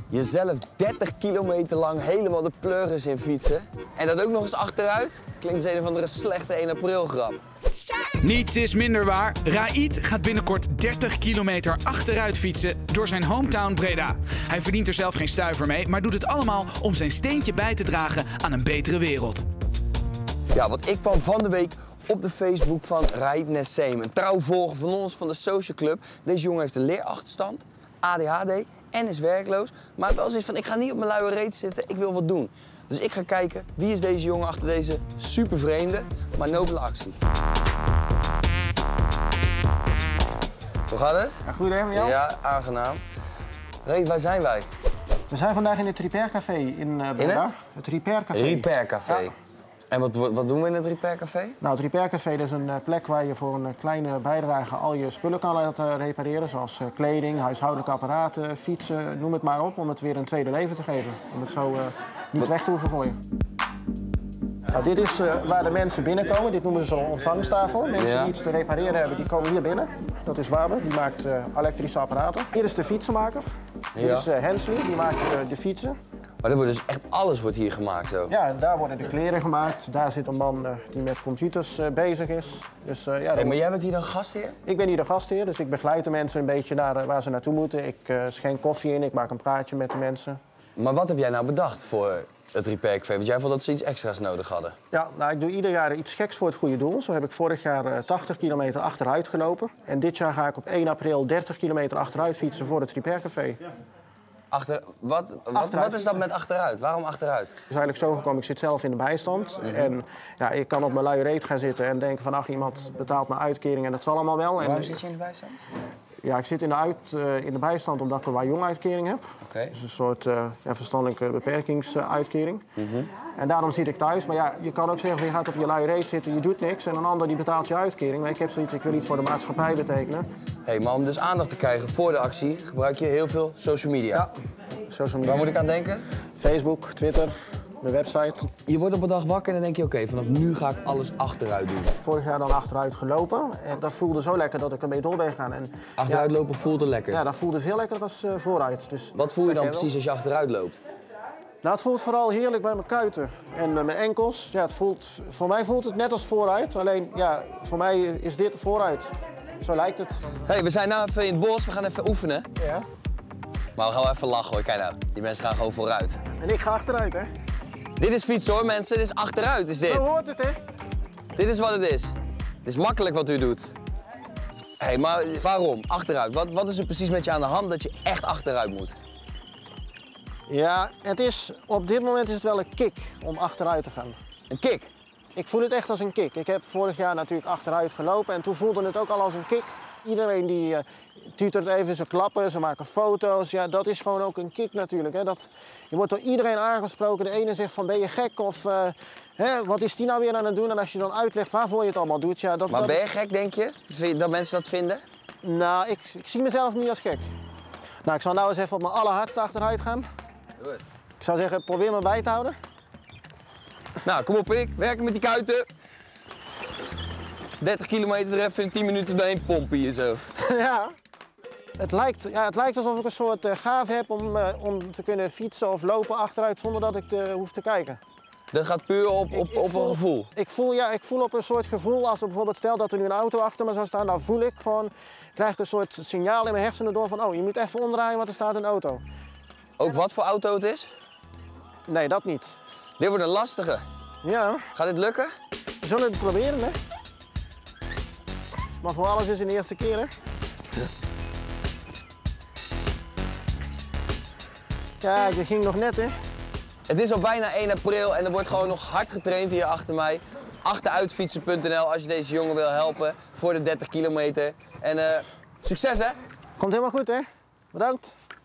Jezelf 30 kilometer lang helemaal de pleuris in fietsen. En dat ook nog eens achteruit? Klinkt als een of andere slechte 1 april grap. Niets is minder waar. Raid gaat binnenkort 30 kilometer achteruit fietsen door zijn hometown Breda. Hij verdient er zelf geen stuiver mee, maar doet het allemaal om zijn steentje bij te dragen aan een betere wereld. Ja, want ik kwam van de week op de Facebook van Raid Nesseem, een trouw volger van ons, van de Social Club. Deze jongen heeft een leerachterstand, ADHD en is werkloos. Maar wel zoiets van, ik ga niet op mijn luie reet zitten, ik wil wat doen. Dus ik ga kijken, wie is deze jongen achter deze super vreemde, maar nobele actie. Hoe gaat het? Ja, goedendag met jou. Ja, aangenaam. Raid, waar zijn wij? We zijn vandaag in het Repair Café in Breda. Het Repair Café. Repair Café. Ja. En wat doen we in het Repair Café? Nou, het Repair Café is een plek waar je voor een kleine bijdrage al je spullen kan laten repareren. Zoals kleding, huishoudelijke apparaten, fietsen, noem het maar op. Om het weer een tweede leven te geven. Om het zo niet weg te hoeven gooien. Nou, dit is waar de mensen binnenkomen. Dit noemen ze zo'n ontvangstafel. Mensen die iets te repareren hebben, die komen hier binnen. Dat is Waber, die maakt elektrische apparaten. Hier is de fietsenmaker. Dit is Hensley, die maakt de fietsen. Maar er wordt dus echt alles wordt hier gemaakt zo? Ja, en daar worden de kleren gemaakt. Daar zit een man die met computers bezig is. Dus, ja, maar jij bent hier dan gastheer? Ik ben hier de gastheer, dus ik begeleid de mensen een beetje naar waar ze naartoe moeten. Ik schenk koffie in, ik maak een praatje met de mensen. Maar wat heb jij nou bedacht voor het Repair Café? Want jij vond dat ze iets extra's nodig hadden. Ja, nou, ik doe ieder jaar iets geks voor het goede doel. Zo heb ik vorig jaar 80 kilometer achteruit gelopen. En dit jaar ga ik op 1 april 30 kilometer achteruit fietsen voor het Repair Café. Wat is dat met achteruit? Waarom achteruit? Het is eigenlijk zo gekomen, ik zit zelf in de bijstand. En ja, ik kan op mijn luie reet gaan zitten en denken van ach, iemand betaalt mijn uitkering en dat zal allemaal wel. Waarom zit je in de bijstand? Ja, ik zit in de bijstand omdat ik een waar-jong-uitkering heb. Dus een soort verstandelijke beperkingsuitkering. En daarom zit ik thuis. Maar ja, je kan ook zeggen, je gaat op je luie reet zitten, je doet niks. En een ander die betaalt je uitkering. Maar ik heb zoiets, ik wil iets voor de maatschappij betekenen. Maar om dus aandacht te krijgen voor de actie, gebruik je heel veel social media. Ja, social media. Waar moet ik aan denken? Facebook, Twitter, de website. Je wordt op een dag wakker en dan denk je, oké, vanaf nu ga ik alles achteruit doen. Vorig jaar dan achteruit gelopen. En dat voelde zo lekker dat ik ermee door ben gegaan. En, achteruit lopen voelde lekker? Ja, dat voelde veel lekkerder als vooruit. Dus, wat voel je dan precies als je achteruit loopt? Nou, het voelt vooral heerlijk bij mijn kuiten en mijn enkels. Ja, voor mij voelt het net als vooruit. Alleen, ja, voor mij is dit vooruit. Zo lijkt het. We zijn nou even in het bos, we gaan even oefenen. Ja. Maar we gaan wel even lachen hoor, kijk nou. Die mensen gaan gewoon vooruit. En ik ga achteruit, hè? Dit is fietsen hoor mensen, dit is achteruit, is dit. Zo hoort het, hè? Dit is wat het is. Het is makkelijk wat u doet. Maar waarom? Achteruit. Wat is er precies met je aan de hand dat je echt achteruit moet? Ja, op dit moment is het wel een kick om achteruit te gaan. Een kick? Ik voel het echt als een kick. Ik heb vorig jaar natuurlijk achteruit gelopen en toen voelde het ook al als een kick. Iedereen die tutert even, ze klappen, ze maken foto's. Ja, dat is gewoon ook een kick natuurlijk. Hè. Je wordt door iedereen aangesproken. De ene zegt van ben je gek of wat is die nou weer aan het doen? En als je dan uitlegt waarvoor je het allemaal doet. Ja, maar ben je gek, denk je? Dat mensen dat vinden? Nou, ik zie mezelf niet als gek. Nou, ik zal nou eens even op mijn allerhardste achteruit gaan. Doe het. Ik zou zeggen, probeer me bij te houden. Nou, kom op Pik, werken met die kuiten. 30 kilometer er even in 10 minuten doorheen pompen hier zo. Ja. Het lijkt alsof ik een soort gave heb om te kunnen fietsen of lopen achteruit zonder dat ik hoef te kijken. Dat gaat puur op een gevoel? Ik voel op een soort gevoel, als er bijvoorbeeld stel dat er nu een auto achter me zou staan, dan voel ik gewoon, krijg ik een soort signaal in mijn hersenen door van oh, je moet even omdraaien, want er staat een auto. Ook wat voor auto het is? Nee, dat niet. Dit wordt een lastige. Ja. Gaat dit lukken? We zullen het proberen, hè. Maar voor alles is een eerste keer, hè. Ja. Kijk, dat ging nog net, hè. Het is al bijna 1 april en er wordt gewoon nog hard getraind hier achter mij. Achteruitfietsen.nl als je deze jongen wil helpen voor de 30 kilometer. En succes, hè. Komt helemaal goed, hè. Bedankt.